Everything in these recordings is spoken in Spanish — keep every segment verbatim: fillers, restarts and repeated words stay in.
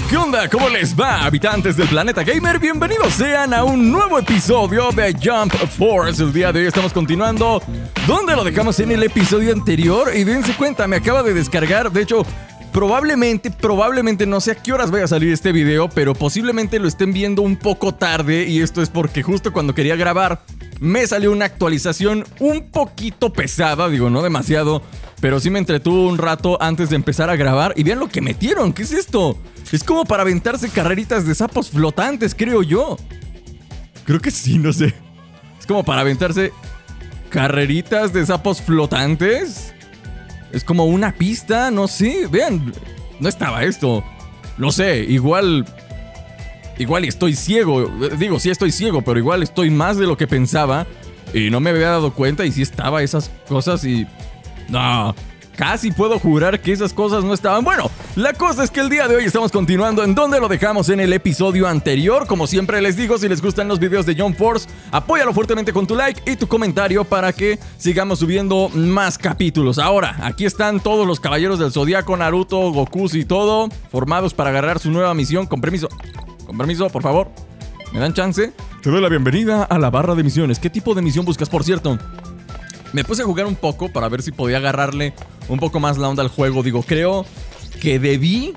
¿Qué onda? ¿Cómo les va, habitantes del planeta gamer? Bienvenidos sean a un nuevo episodio de Jump Force. El día de hoy estamos continuando donde lo dejamos en el episodio anterior. Y dense cuenta, me acaba de descargar. De hecho, probablemente, probablemente no sé a qué horas vaya a salir este video, pero posiblemente lo estén viendo un poco tarde. Y esto es porque justo cuando quería grabar me salió una actualización un poquito pesada. Digo, no demasiado, pero sí me entretuvo un rato antes de empezar a grabar. Y vean lo que metieron, ¿qué es esto? Es como para aventarse carreritas de sapos flotantes, creo yo. Creo que sí, no sé. Es como para aventarse carreritas de sapos flotantes. Es como una pista, no sé. Vean, no estaba esto. No sé, igual... Igual estoy ciego. Digo, sí estoy ciego, pero igual estoy más de lo que pensaba. Y no me había dado cuenta y sí estaba esas cosas y... No... Casi puedo jurar que esas cosas no estaban. Bueno, la cosa es que el día de hoy estamos continuando en donde lo dejamos en el episodio anterior. Como siempre les digo, si les gustan los videos de Jump Force, apóyalo fuertemente con tu like y tu comentario para que sigamos subiendo más capítulos. Ahora, aquí están todos los caballeros del Zodiaco, Naruto, Goku y todo, formados para agarrar su nueva misión. Con permiso, con permiso, por favor. ¿Me dan chance? Te doy la bienvenida a la barra de misiones. ¿Qué tipo de misión buscas, por cierto? Me puse a jugar un poco para ver si podía agarrarle un poco más la onda al juego. Digo, creo que debí...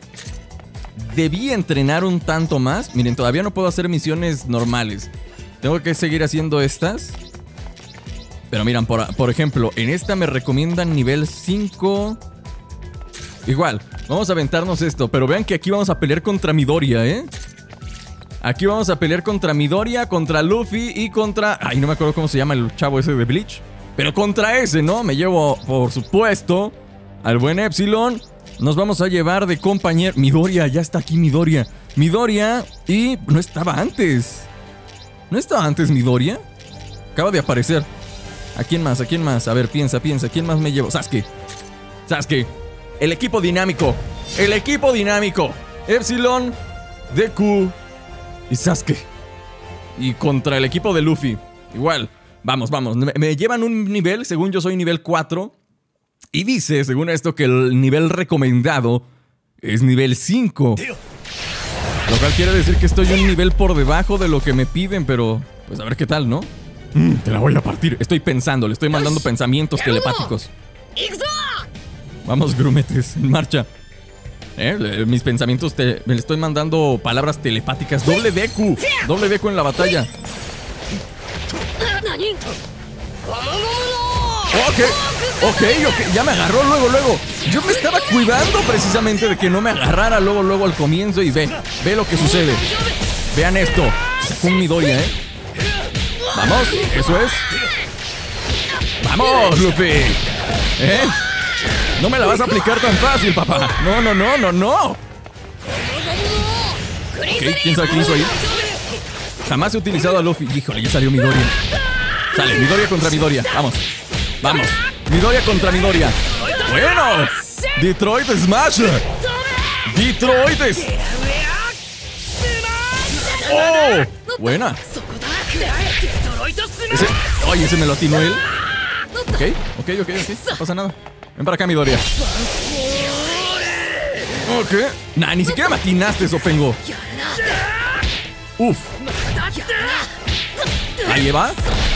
Debí entrenar un tanto más. Miren, todavía no puedo hacer misiones normales. Tengo que seguir haciendo estas. Pero miren, por, por ejemplo, en esta me recomiendan nivel cinco. Igual, vamos a aventarnos esto. Pero vean que aquí vamos a pelear contra Midoriya, ¿eh? Aquí vamos a pelear contra Midoriya, contra Luffy y contra... Ay, no me acuerdo cómo se llama el chavo ese de Bleach. Pero contra ese, ¿no? Me llevo, por supuesto, al buen Epsilon. Nos vamos a llevar de compañero... Midoriya, ya está aquí Midoriya. Midoriya y... No estaba antes. ¿No estaba antes Midoriya? Acaba de aparecer. ¿A quién más? ¿A quién más? A ver, piensa, piensa. ¿A quién más me llevo? Sasuke. Sasuke. El equipo dinámico. El equipo dinámico. Epsilon, Deku y Sasuke. Y contra el equipo de Luffy. Igual. Vamos, vamos, me, me llevan un nivel, según yo soy nivel cuatro. Y dice, según esto, que el nivel recomendado es nivel cinco. Lo cual quiere decir que estoy un nivel por debajo de lo que me piden, pero... Pues a ver qué tal, ¿no? Mm, te la voy a partir. Estoy pensando, le estoy mandando pensamientos telepáticos. Vamos, grumetes, en marcha. ¿Eh? Mis pensamientos, te, me le estoy mandando palabras telepáticas. Doble Deku, doble Deku en la batalla. Ok, ok, ok, ya me agarró luego, luego. Yo me estaba cuidando precisamente de que no me agarrara luego, luego al comienzo. Y ve, ve lo que sucede. Vean esto, sacó un Midoriya, ¿eh? Vamos, eso es. Vamos, Luffy. ¿Eh? No me la vas a aplicar tan fácil, papá. No, no, no, no, no. Ok, ¿quién sabe qué hizo ahí? Jamás he utilizado a Luffy. Híjole, ya salió Midoriya. Sale, Midoriya contra Midoriya. Vamos, vamos. Midoriya contra Midoriya. Bueno, Detroit Smash. Detroit es... ¡Oh! Buena. Ese... Ay, ese me lo atinó él. Ok, ok, ok, ok. No pasa nada. Ven para acá, Midoriya. Ok. Nah, ni siquiera me atinaste, Sopengo. Uf. Ahí va.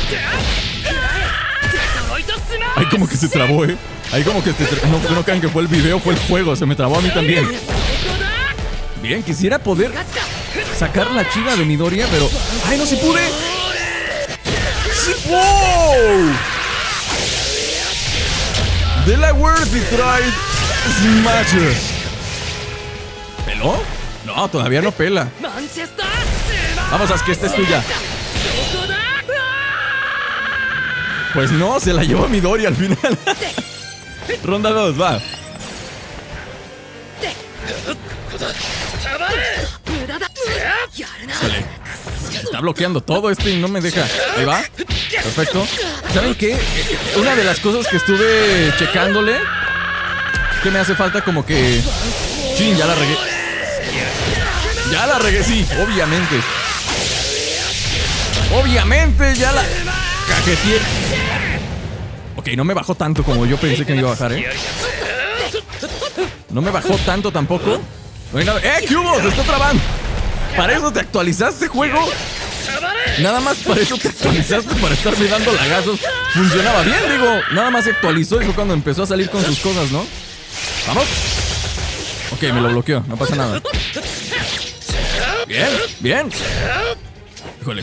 Ahí como que se trabó, eh. Ahí como que se tra... no, no crean que fue el video, fue el juego. Se me trabó a mí también. Bien, quisiera poder sacar la chiva de Midoriya, pero... ¡Ay, no se pude! ¡Sí! ¡Wow! Delaware Detroit Smasher. ¿Peló? No, todavía no pela. Vamos, Sasuke, esta es tuya. Pues no, se la llevó Midoriya al final. Ronda dos, va. Sale. Está bloqueando todo esto y no me deja. Ahí va. Perfecto. ¿Saben qué? Una de las cosas que estuve checándole es que me hace falta como que... Chin, ya la regué. Ya la regué, sí, obviamente. Obviamente ya la cajeteé. Ok, no me bajó tanto como yo pensé que me iba a bajar, ¿eh? No me bajó tanto tampoco. No hay nada. ¡Eh, qué hubo! Se está trabando. ¿Para eso te actualizaste, juego? Nada más para eso te actualizaste, para estarme dando lagazos. Funcionaba bien, digo. Nada más se actualizó y fue cuando empezó a salir con sus cosas, ¿no? ¿Vamos? Ok, me lo bloqueó, no pasa nada. Bien, bien. Híjole.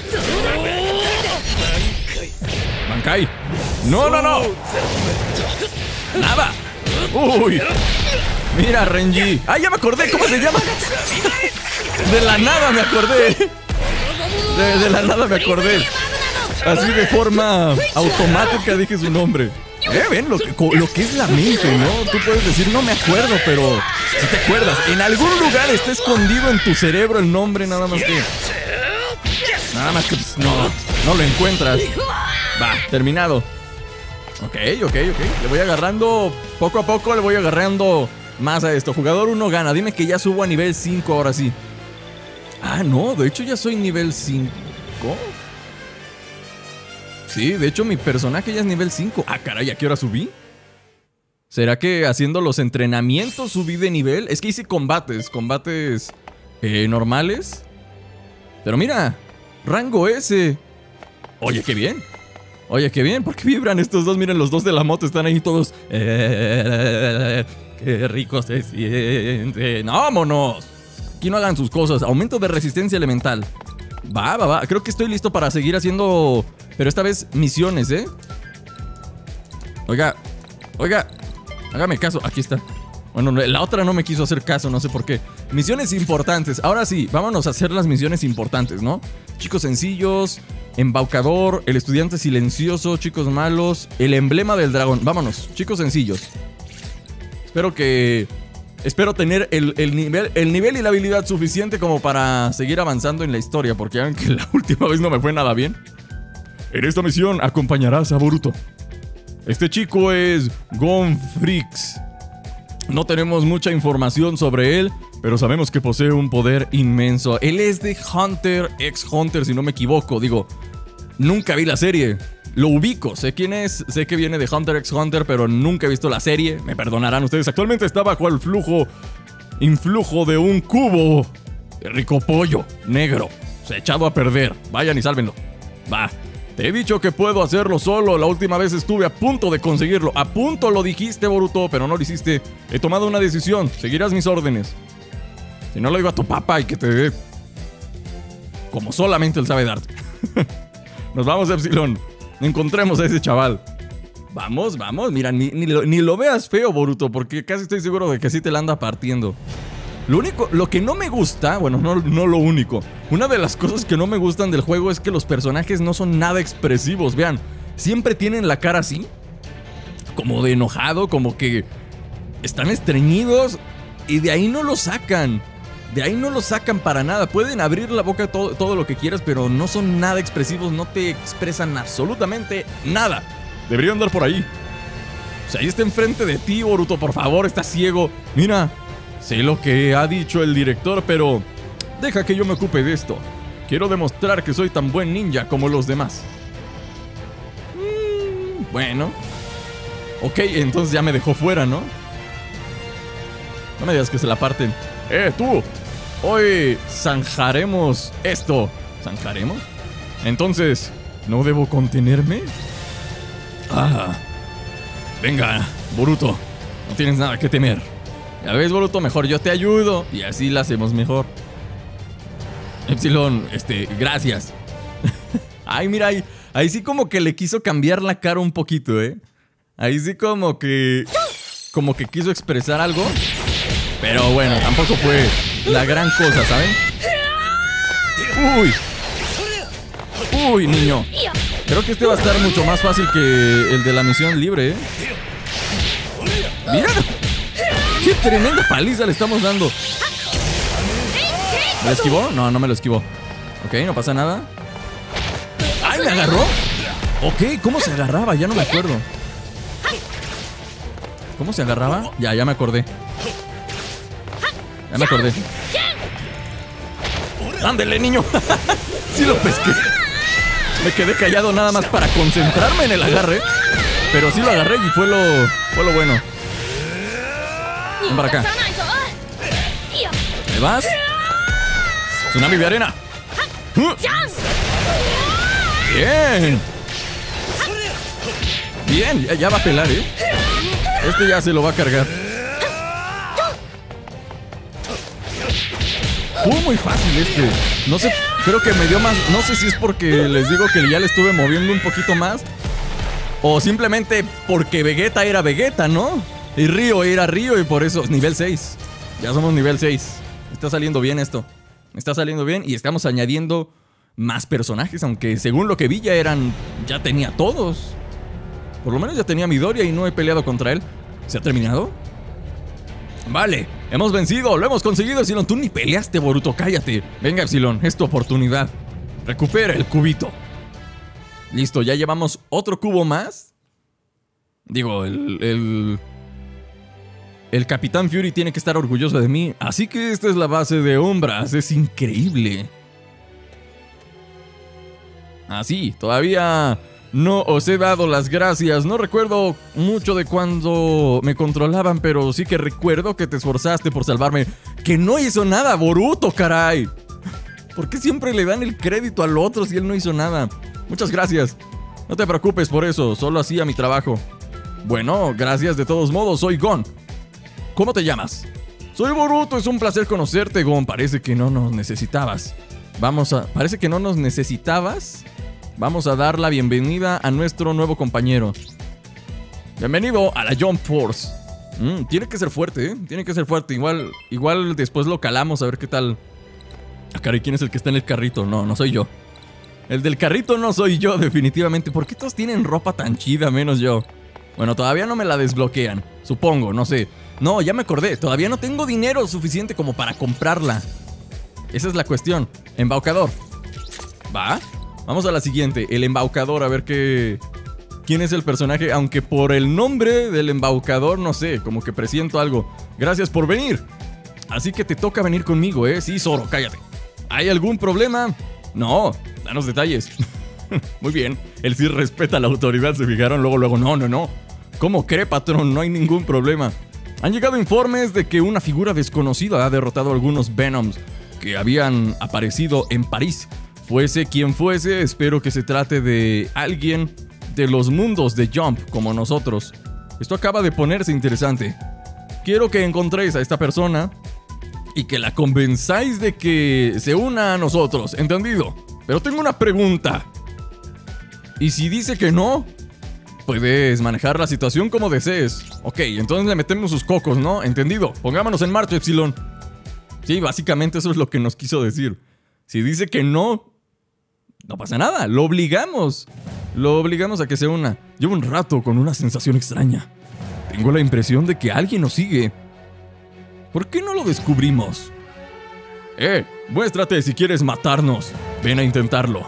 Bankai. No, no, no. Nada. Uy. Mira, Renji. Ah, ya me acordé, ¿cómo se llama? De la nada me acordé. De, de la nada me acordé. Así de forma automática dije su nombre. Eh, ven lo que, lo que es la mente, ¿no? Tú puedes decir, no me acuerdo, pero si te acuerdas, en algún lugar está escondido en tu cerebro el nombre, nada más que... Nada más que, pues, no, no lo encuentras. Va, terminado. Ok, ok, ok. Le voy agarrando, poco a poco le voy agarrando más a esto. Jugador uno gana. Dime que ya subo a nivel cinco ahora sí. Ah, no, de hecho ya soy nivel cinco. Sí, de hecho mi personaje ya es nivel cinco. Ah, caray, ¿a qué hora subí? ¿Será que haciendo los entrenamientos subí de nivel? Es que hice combates, combates eh, normales. Pero mira, rango S. Oye, qué bien. Oye, qué bien, ¿por qué vibran estos dos? Miren, los dos de la moto están ahí todos. Eh, qué rico se siente. ¡No, vámonos! Aquí no hagan sus cosas. Aumento de resistencia elemental. Va, va, va. Creo que estoy listo para seguir haciendo... Pero esta vez misiones, ¿eh? Oiga, oiga, hágame caso. Aquí está. Bueno, la otra no me quiso hacer caso, no sé por qué. Misiones importantes. Ahora sí, vámonos a hacer las misiones importantes, ¿no? Chicos sencillos, embaucador, el estudiante silencioso, chicos malos, el emblema del dragón. Vámonos, chicos sencillos. Espero que... Espero tener el, el, nivel, el nivel y la habilidad suficiente como para seguir avanzando en la historia, porque ya ven que la última vez no me fue nada bien. En esta misión acompañarás a Boruto. Este chico es Gonfrix. No tenemos mucha información sobre él, pero sabemos que posee un poder inmenso. Él es de Hunter x Hunter, si no me equivoco. Digo, nunca vi la serie. Lo ubico, sé quién es, sé que viene de Hunter x Hunter, pero nunca he visto la serie. Me perdonarán ustedes. Actualmente está bajo el flujo, influjo de un cubo de rico pollo negro. Se ha echado a perder. Vayan y sálvenlo. Va. Te he dicho que puedo hacerlo solo. La última vez estuve a punto de conseguirlo. A punto lo dijiste, Boruto, pero no lo hiciste. He tomado una decisión. Seguirás mis órdenes. Si no, lo digo a tu papá y que te dé como solamente él sabe darte. Nos vamos, Epsilon. Encontremos a ese chaval. Vamos, vamos. Mira, ni, ni, lo, ni lo veas feo, Boruto, porque casi estoy seguro de que sí te la anda partiendo. Lo único, lo que no me gusta, bueno, no, no lo único. Una de las cosas que no me gustan del juego es que los personajes no son nada expresivos. Vean, siempre tienen la cara así, como de enojado, como que están estreñidos, y de ahí no lo sacan. De ahí no lo sacan para nada. Pueden abrir la boca todo, todo lo que quieras, pero no son nada expresivos, no te expresan absolutamente nada. Debería andar por ahí. O sea, ahí está enfrente de ti, Boruto, por favor, estás ciego. Mira, sé lo que ha dicho el director, pero deja que yo me ocupe de esto. Quiero demostrar que soy tan buen ninja como los demás. Mm, bueno. Ok, entonces ya me dejó fuera, ¿no? No me digas que se la parten. ¡Eh, tú! Hoy zanjaremos esto. ¿Zanjaremos? Entonces, ¿no debo contenerme? Ah. Venga, Boruto. No tienes nada que temer. Ya ves, Boruto, mejor yo te ayudo. Y así la hacemos mejor. Epsilon, este, gracias. Ay, mira, ahí, ahí sí como que le quiso cambiar la cara un poquito, ¿eh? Ahí sí como que... Como que quiso expresar algo. Pero bueno, tampoco fue la gran cosa, ¿saben? Uy. Uy, niño. Creo que este va a estar mucho más fácil que el de la misión libre, ¿eh? Mira. ¡Qué tremenda paliza le estamos dando! ¿Me lo esquivó? No, no me lo esquivó. Ok, no pasa nada. ¡Ay, me agarró! Ok, ¿cómo se agarraba? Ya no me acuerdo. ¿Cómo se agarraba? Ya, ya me acordé. Ya me acordé. ¡Ándele, niño! Sí lo pesqué. Me quedé callado nada más para concentrarme en el agarre. Pero sí lo agarré y fue lo, fue lo bueno. Ven para acá. vas? Tsunami de arena. Bien. Bien, ya, ya va a pelar, ¿eh? Este ya se lo va a cargar. Fue muy fácil este. No sé, creo que me dio más. No sé si es porque les digo que ya le estuve moviendo un poquito más, o simplemente porque Vegeta era Vegeta, ¿no? Y Ryo era Ryo y por eso nivel seis. Ya somos nivel seis. Me está saliendo bien esto. Me está saliendo bien y estamos añadiendo más personajes, aunque según lo que vi ya eran... Ya tenía todos. Por lo menos ya tenía Midoriya y no he peleado contra él. ¿Se ha terminado? Vale, hemos vencido, lo hemos conseguido, Epsilon. Tú ni peleaste, Boruto, cállate. Venga, Epsilon, es tu oportunidad. Recupera el cubito. Listo, ya llevamos otro cubo más. Digo, el... El, el Capitán Fury tiene que estar orgulloso de mí. Así que esta es la base de Umbras. Es increíble. Así, todavía... No os he dado las gracias. No recuerdo mucho de cuando me controlaban, pero sí que recuerdo que te esforzaste por salvarme. Que no hizo nada, Boruto, caray. ¿Por qué siempre le dan el crédito al otro si él no hizo nada? Muchas gracias. No te preocupes por eso, solo hacía mi trabajo. Bueno, gracias de todos modos, soy Gon. ¿Cómo te llamas? Soy Boruto, es un placer conocerte, Gon. Parece que no nos necesitabas. Vamos a... Parece que no nos necesitabas... Vamos a dar la bienvenida a nuestro nuevo compañero. Bienvenido a la Jump Force. Mm, tiene que ser fuerte, ¿eh? Tiene que ser fuerte. Igual, igual después lo calamos a ver qué tal. Ah, caray, ¿quién es el que está en el carrito? No, no soy yo. El del carrito no soy yo, definitivamente. ¿Por qué todos tienen ropa tan chida, menos yo? Bueno, todavía no me la desbloquean. Supongo, no sé. No, ya me acordé. Todavía no tengo dinero suficiente como para comprarla. Esa es la cuestión. Embaucador. ¿Va? Vamos a la siguiente, el embaucador, a ver qué... ¿Quién es el personaje? Aunque por el nombre del embaucador, no sé, como que presiento algo. Gracias por venir. Así que te toca venir conmigo, ¿eh? Sí, Zoro, cállate. ¿Hay algún problema? No, danos detalles. Muy bien, él sí respeta la autoridad, se fijaron luego, luego. No, no, no. ¿Cómo cree, patrón? No hay ningún problema. Han llegado informes de que una figura desconocida ha derrotado a algunos Venoms que habían aparecido en París. Fuese quien fuese, espero que se trate de alguien de los mundos de Jump, como nosotros. Esto acaba de ponerse interesante. Quiero que encontréis a esta persona y que la convenzáis de que se una a nosotros, ¿entendido? Pero tengo una pregunta. ¿Y si dice que no? Puedes manejar la situación como desees. Ok, entonces le metemos sus cocos, ¿no? ¿Entendido? Pongámonos en marcha, Epsilon. Sí, básicamente eso es lo que nos quiso decir. Si dice que no... No pasa nada, lo obligamos. Lo obligamos a que se una. Llevo un rato con una sensación extraña. Tengo la impresión de que alguien nos sigue. ¿Por qué no lo descubrimos? Eh, muéstrate si quieres matarnos. Ven a intentarlo.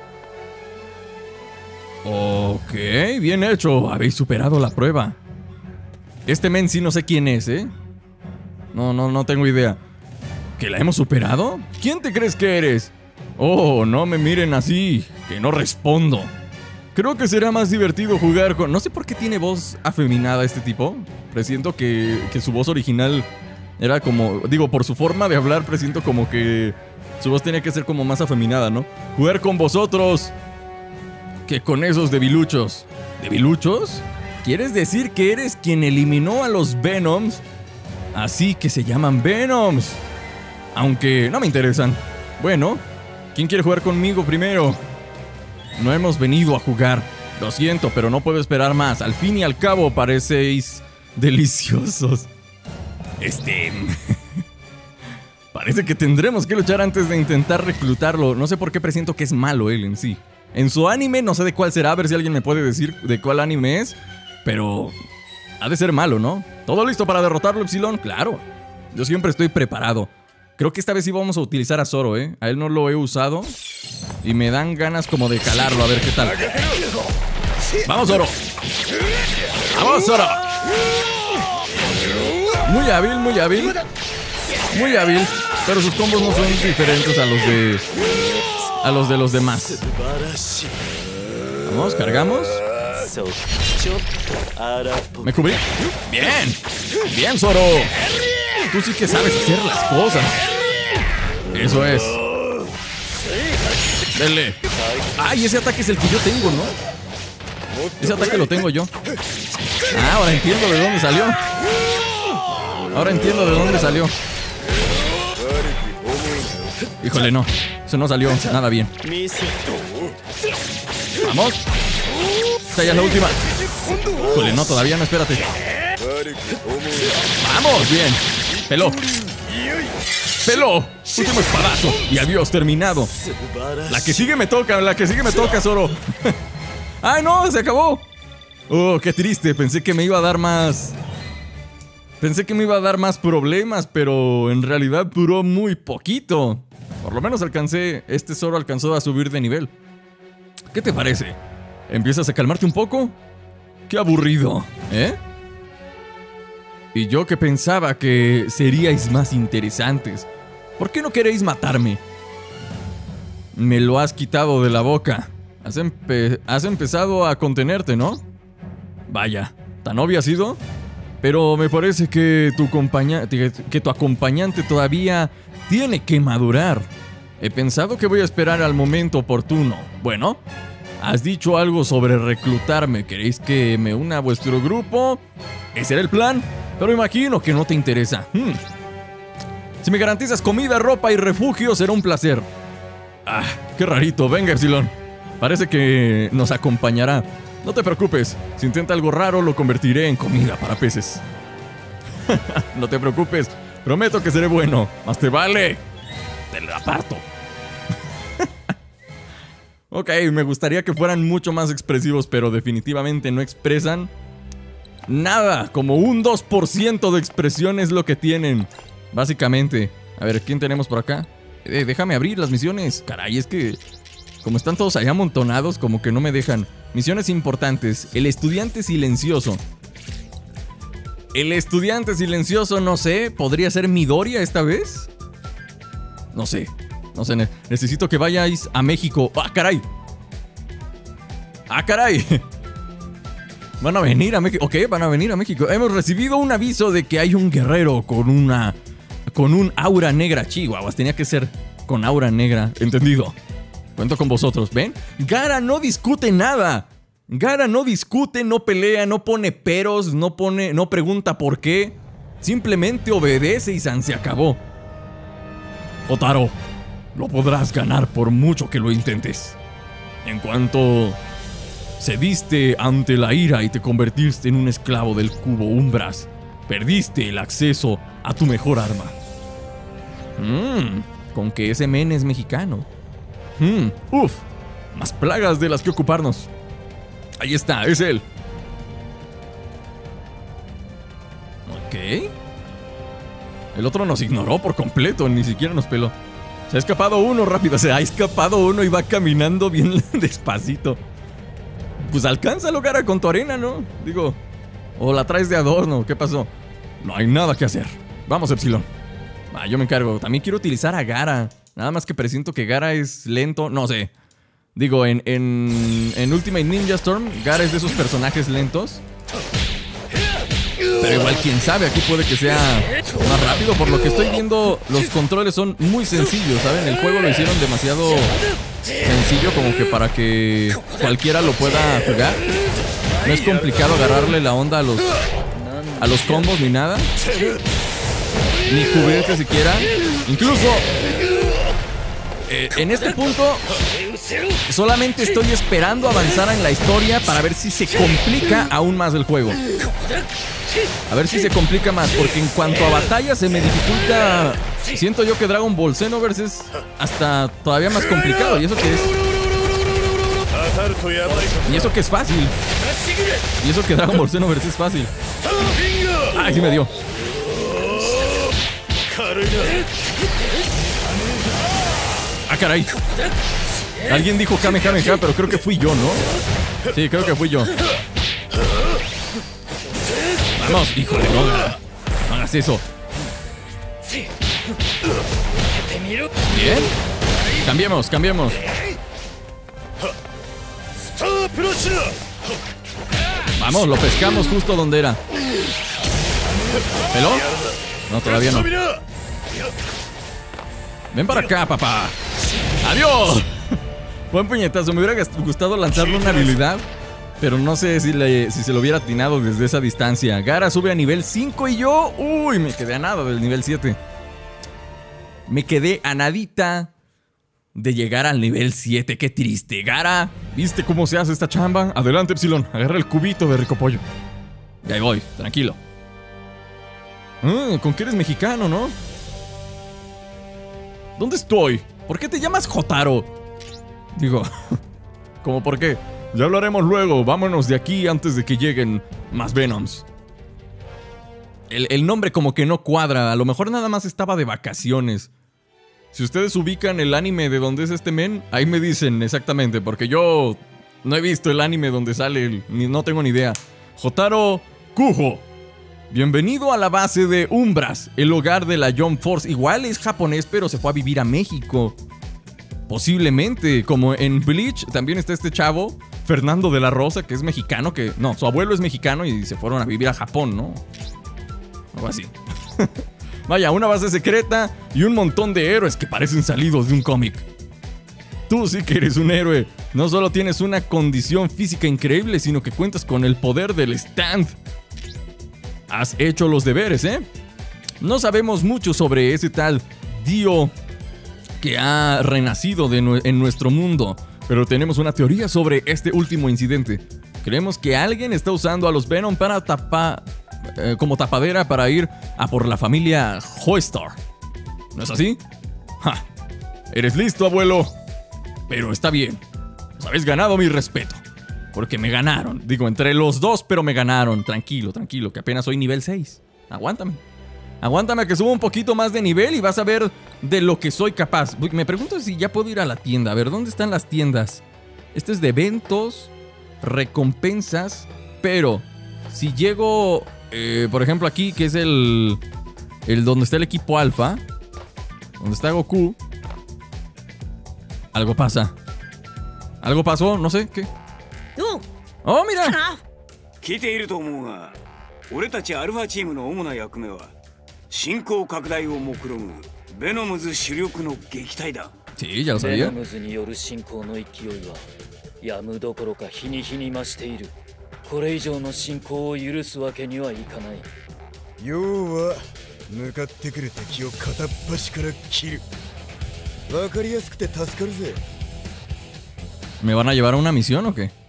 Ok, bien hecho. Habéis superado la prueba. Este men sí no sé quién es, ¿eh? No, no, no tengo idea. ¿Que la hemos superado? ¿Quién te crees que eres? Oh, no me miren así, que no respondo. Creo que será más divertido jugar con... No sé por qué tiene voz afeminada este tipo. Presiento que, que su voz original era como... Digo, por su forma de hablar, presiento como que su voz tenía que ser como más afeminada, ¿no? Jugar con vosotros que con esos debiluchos. ¿Debiluchos? ¿Quieres decir que eres quien eliminó a los Venoms? Así que se llaman Venoms. Aunque no me interesan. Bueno, ¿quién quiere jugar conmigo primero? No hemos venido a jugar. Lo siento, pero no puedo esperar más. Al fin y al cabo parecéis deliciosos. Este... Parece que tendremos que luchar antes de intentar reclutarlo. No sé por qué presiento que es malo él en sí. En su anime, no sé de cuál será, a ver si alguien me puede decir de cuál anime es. Pero... ha de ser malo, ¿no? ¿Todo listo para derrotarlo, Epsilon? Claro. Yo siempre estoy preparado. Creo que esta vez sí vamos a utilizar a Zoro, ¿eh? A él no lo he usado. Y me dan ganas como de calarlo, a ver qué tal. ¡Vamos, Zoro! ¡Vamos, Zoro! Muy hábil, muy hábil. Muy hábil. Pero sus combos no son diferentes a los de... a los de los demás. Vamos, cargamos. Me cubrí. Bien. Bien, Zoro. Tú sí que sabes hacer las cosas. Eso es. Dele. Ay, ese ataque es el que yo tengo, ¿no? Ese ataque lo tengo yo. Ah, ahora entiendo de dónde salió. Ahora entiendo de dónde salió. Híjole, no. Eso no salió nada bien. Vamos. Esta ya es la última. Híjole, no, todavía no, espérate. Vamos, bien. Peló. Peló. Último espadazo. Y adiós, terminado. La que sigue me toca, la que sigue me toca, Zoro. ¡Ay, no! ¡Se acabó! Oh, qué triste. Pensé que me iba a dar más... Pensé que me iba a dar más problemas, pero en realidad duró muy poquito. Por lo menos alcancé... Este Zoro alcanzó a subir de nivel. ¿Qué te parece? ¿Empiezas a calmarte un poco? ¡Qué aburrido! ¿Eh? Y yo que pensaba que seríais más interesantes. ¿Por qué no queréis matarme? Me lo has quitado de la boca. Has, empe has empezado a contenerte, ¿no? Vaya, ¿tan obvio ha sido? Pero me parece que tu, que tu acompañante todavía tiene que madurar. He pensado que voy a esperar al momento oportuno. Bueno, has dicho algo sobre reclutarme. ¿Queréis que me una a vuestro grupo? Ese era el plan, pero imagino que no te interesa. Hmm. Si me garantizas comida, ropa y refugio, será un placer. Ah, qué rarito. Venga, Epsilon. Parece que nos acompañará. No te preocupes. Si intenta algo raro, lo convertiré en comida para peces. No te preocupes. Prometo que seré bueno. Más te vale. Te lo aparto. Ok, me gustaría que fueran mucho más expresivos, pero definitivamente no expresan nada. Como un dos por ciento de expresión es lo que tienen. Básicamente. A ver, ¿quién tenemos por acá? Eh, déjame abrir las misiones. Caray, es que... como están todos allá amontonados, como que no me dejan. Misiones importantes. El estudiante silencioso. El estudiante silencioso, no sé. ¿Podría ser Midoriya esta vez? No sé. No sé. Necesito que vayáis a México. ¡Ah, caray! ¡Ah, caray! Van a venir a México. Ok, van a venir a México. Hemos recibido un aviso de que hay un guerrero con una... con un aura negra. Chihuahuas, tenía que ser con aura negra. Entendido. Cuento con vosotros, ¿ven? Gaara no discute nada. Gaara no discute, no pelea, no pone peros, no pone, no pregunta por qué. Simplemente obedece y san se acabó. Jotaro, lo podrás ganar por mucho que lo intentes. En cuanto cediste ante la ira y te convertiste en un esclavo del cubo Umbras, perdiste el acceso a tu mejor arma. Mmm, con que ese men es mexicano. Hmm, uf, más plagas de las que ocuparnos. Ahí está, es él. Ok. El otro nos ignoró por completo, ni siquiera nos peló. Se ha escapado uno rápido, se ha escapado uno y va caminando bien despacito. Pues alcánzalo, Gaara, con tu arena, ¿no? Digo, o la traes de adorno, ¿qué pasó? No hay nada que hacer. Vamos, Epsilon. Ah, yo me encargo. También quiero utilizar a Gaara. Nada más que presiento que Gaara es lento. No sé. Digo, en, en, en Ultimate Ninja Storm, Gaara es de esos personajes lentos. Pero igual, quién sabe, aquí puede que sea más rápido. Por lo que estoy viendo, los controles son muy sencillos, ¿saben? El juego lo hicieron demasiado sencillo como que para que cualquiera lo pueda jugar. No es complicado agarrarle la onda a los, a los combos ni nada. Ni cubrirte siquiera. Incluso... Eh, en este punto solamente estoy esperando avanzar en la historia para ver si se complica aún más el juego. A ver si se complica más, porque en cuanto a batalla se me dificulta. Siento yo que Dragon Ball Xenoverse es hasta todavía más complicado. Y eso que es... Y eso que es fácil. Y eso que Dragon Ball Xenoverse es fácil. Ay, sí me dio. Ah, caray. Alguien dijo Kamehameha, pero creo que fui yo, ¿no? Sí, creo que fui yo. Vamos, híjole, no, no hagas eso. Bien. Cambiemos, cambiemos. Vamos, lo pescamos justo donde era. ¿Peló? No, todavía no. Ven para acá, papá. ¡Adiós! Buen puñetazo. Me hubiera gustado lanzarle una habilidad, pero no sé si, le, si se lo hubiera atinado desde esa distancia. Gaara sube a nivel cinco y yo... Uy, me quedé a nada del nivel siete. Me quedé a nadita de llegar al nivel siete. Qué triste. Gaara, ¿viste cómo se hace esta chamba? Adelante, Epsilon. Agarra el cubito de rico pollo. Y ahí voy, tranquilo. Ah, con que eres mexicano, ¿no? ¿Dónde estoy? ¿Por qué te llamas Jotaro? Digo, ¿cómo por qué? Ya hablaremos luego. Vámonos de aquí antes de que lleguen más Venoms. El, el nombre como que no cuadra. A lo mejor nada más estaba de vacaciones. Si ustedes ubican el anime de donde es este men, ahí me dicen exactamente, porque yo no he visto el anime donde sale, el, ni, no tengo ni idea. Jotaro Kujo. Bienvenido a la base de Umbras, el hogar de la Jump Force. Igual es japonés, pero se fue a vivir a México. Posiblemente, como en Bleach, también está este chavo, Fernando de la Rosa, que es mexicano, que... No, su abuelo es mexicano y se fueron a vivir a Japón, ¿no? Algo así. Vaya, una base secreta y un montón de héroes que parecen salidos de un cómic. Tú sí que eres un héroe. No solo tienes una condición física increíble, sino que cuentas con el poder del stand. Has hecho los deberes, ¿eh? No sabemos mucho sobre ese tal Dio que ha renacido de nu- en nuestro mundo, pero tenemos una teoría sobre este último incidente. Creemos que alguien está usando a los Venom para tapar... Eh, como tapadera para ir a por la familia Joestar. ¿No es así? ¡Ja! Eres listo, abuelo. Pero está bien. Os habéis ganado mi respeto. Porque me ganaron. Digo, entre los dos, pero me ganaron. Tranquilo, tranquilo, que apenas soy nivel seis. Aguántame. Aguántame a que suba un poquito más de nivel y vas a ver de lo que soy capaz. Me pregunto si ya puedo ir a la tienda. A ver, ¿dónde están las tiendas? Este es de eventos, recompensas, pero si llego... Eh, por ejemplo aquí, que es el, el donde está el equipo alfa, donde está Goku, algo pasa. Algo pasó, no sé, ¿qué? ¡Oh, mira! Sí, ya lo sabía. ¿Me van a llevar a una misión o qué?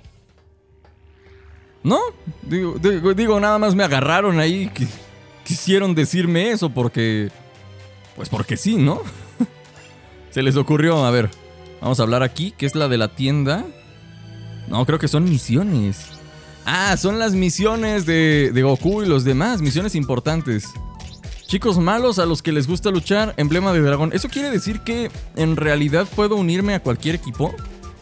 No, digo, digo, digo nada más me agarraron ahí. Que quisieron decirme eso porque... Pues porque sí, ¿no? Se les ocurrió, a ver, vamos a hablar aquí, que es la de la tienda. No, creo que son misiones. Ah, son las misiones de, de Goku y los demás, misiones importantes. Chicos malos a los que les gusta luchar, emblema de dragón. ¿Eso quiere decir que en realidad puedo unirme a cualquier equipo?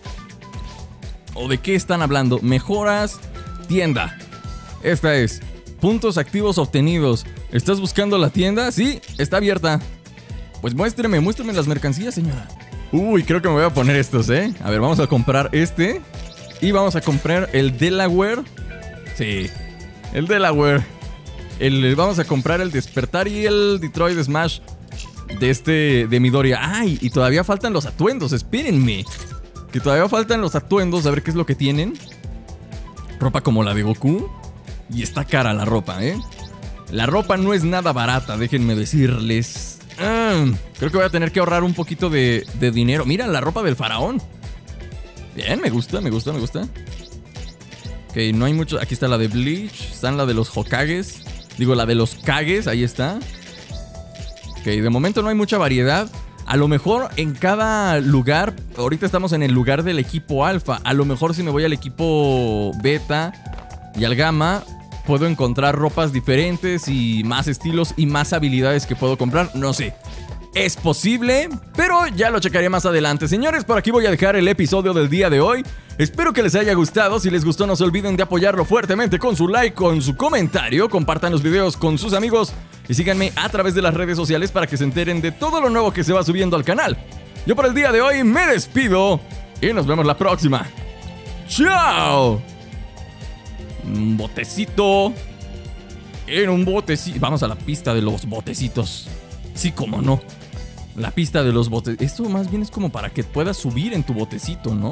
¿O de qué están hablando? Mejoras, tienda. Esta es, puntos activos obtenidos. ¿Estás buscando la tienda? Sí, está abierta. Pues muéstreme, muéstreme las mercancías, señora. Uy, creo que me voy a poner estos, ¿eh? A ver, vamos a comprar este. Y vamos a comprar el Delaware. Sí, el Delaware. El, vamos a comprar el Despertar y el Detroit Smash de este, de Midoriya. Ay, y todavía faltan los atuendos, espérenme. Que todavía faltan los atuendos, a ver qué es lo que tienen. Ropa como la de Goku. Y está cara la ropa, ¿eh? La ropa no es nada barata, déjenme decirles. Ah, creo que voy a tener que ahorrar un poquito de, de dinero. Mira, la ropa del faraón. Bien, me gusta, me gusta, me gusta. Ok, no hay mucho. Aquí está la de Bleach. Están la de los Hokages. Digo, la de los Kages, ahí está. Ok, de momento no hay mucha variedad. A lo mejor en cada lugar. Ahorita estamos en el lugar del equipo alfa. A lo mejor si me voy al equipo beta y al gamma, puedo encontrar ropas diferentes y más estilos y más habilidades que puedo comprar. No sé. Es posible, pero ya lo checaré más adelante. Señores, por aquí voy a dejar el episodio del día de hoy. Espero que les haya gustado. Si les gustó, no se olviden de apoyarlo fuertemente con su like, con su comentario. Compartan los videos con sus amigos y síganme a través de las redes sociales para que se enteren de todo lo nuevo que se va subiendo al canal. Yo por el día de hoy me despido y nos vemos la próxima. ¡Chao! Un botecito. En un botecito. Vamos a la pista de los botecitos. Sí, como no. La pista de los botes. Esto más bien es como para que puedas subir en tu botecito, ¿no?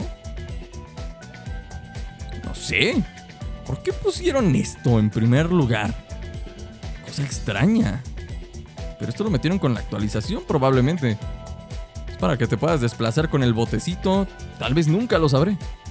No sé. ¿Por qué pusieron esto en primer lugar? Cosa extraña. Pero esto lo metieron con la actualización probablemente. Es para que te puedas desplazar con el botecito. Tal vez nunca lo sabré.